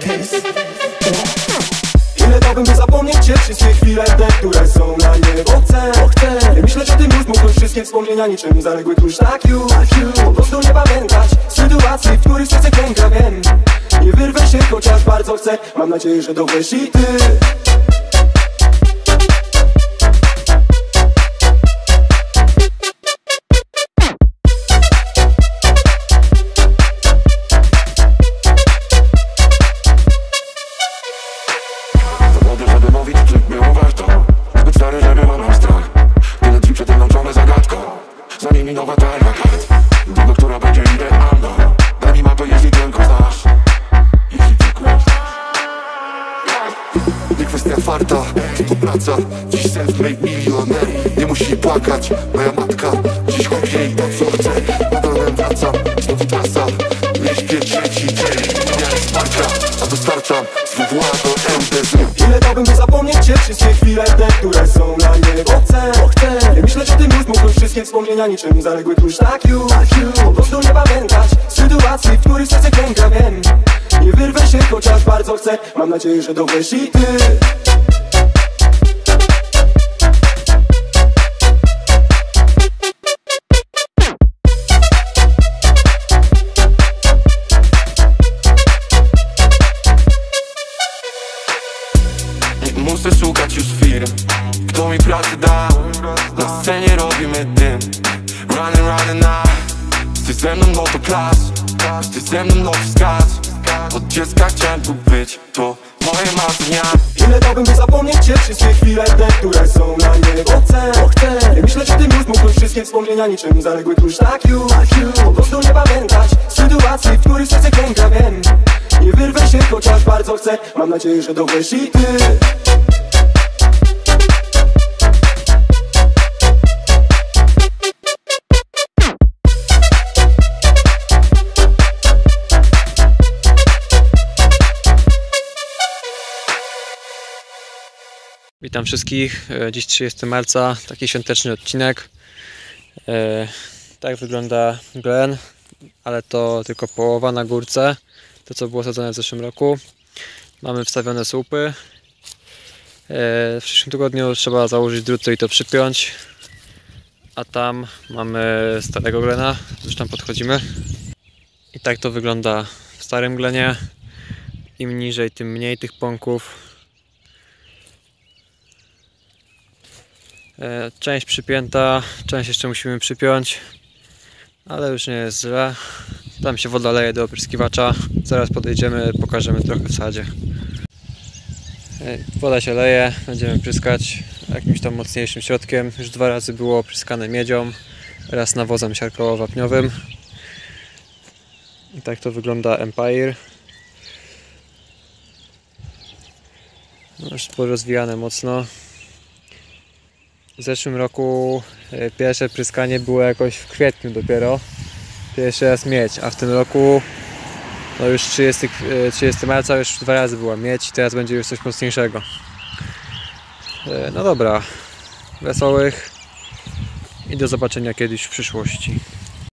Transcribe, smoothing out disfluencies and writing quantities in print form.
Ile dałbym, by zapomnieć cię, wszystkie chwile te, które są na nie, bo chcę nie myśleć o tym już, mógłbym wszystkie wspomnienia niczym zaległy tłuszcz. Tak już, po prostu nie pamiętać sytuacji, w których serce klęka, wiem. Nie wyrwę się, chociaż bardzo chcę, mam nadzieję, że dowiesz i ty. Żeby mówić, czy było warto. Zbyt stary, żeby mam strach. Tyle drzwi przed tym nauczone zagadką. Za nimi nowa targa. Droga, która będzie idealna. Daj mi mapę, jeśli tylko znasz. Jeśli tylko znasz. Nie kwestia farta, to praca. Dziś self-made milioner. Nie musi płakać, moja matka. Dziś kup jej to, co chce. Nadal wracam, znów trasa. Nie śpię trzeci dzień. Nie miałem wsparcia, a dostarczam swój włado MDZ. Ile dałbym, by zapomnieć cię, wszystkie chwile te, które są na nie, bo chcę nie myśleć o tym już, mógłbym wszystkie wspomnienia niczym zaległy tłuszcz. Tak już, po prostu nie pamiętać sytuacji, w których serce klęka, wiem. Nie wyrwę się, chociaż bardzo chcę, mam nadzieję, że dowiesz i ty. Muszę szukać już firm, kto mi pracę da. Na scenie robimy dym. Running now. Jesteś ze mną, no to klas. Jesteś ze mną, no to skacz. Od dziecka chciałem tu być, to moje marzenia. Ile dałbym, by zapomnieć cię, wszystkie chwile te, które są na nie, bo chcę nie myśleć o tym już, mógłbym wszystkie wspomnienia niczym zaległy tłuszcz. Tak już, po prostu nie pamiętać sytuacji, w których serce klęka, wiem. Nie wyrwę się, chociaż bardzo chcę, mam nadzieję, że dowiesz i ty. Witam wszystkich. Dziś 30 marca, taki świąteczny odcinek. Tak wygląda Glen, ale to tylko połowa na górce. To, co było sadzone w zeszłym roku. Mamy wstawione słupy. W przyszłym tygodniu trzeba założyć druty i to przypiąć. A tam mamy starego Glena, już tam podchodzimy. I tak to wygląda w starym Glenie. Im niżej, tym mniej tych pąków. Część przypięta, część jeszcze musimy przypiąć, ale już nie jest źle. Tam się woda leje do opryskiwacza. Zaraz podejdziemy, pokażemy trochę w sadzie. Woda się leje, będziemy pryskać jakimś tam mocniejszym środkiem. Już 2 razy było opryskane miedzią, raz nawozem siarkowo-wapniowym. I tak to wygląda Empire. Już porozwijane mocno. W zeszłym roku pierwsze pryskanie było jakoś w kwietniu dopiero. Pierwszy raz miedź, a w tym roku no już 30 marca już 2 razy była miedź i teraz będzie już coś mocniejszego. No dobra, wesołych i do zobaczenia kiedyś w przyszłości.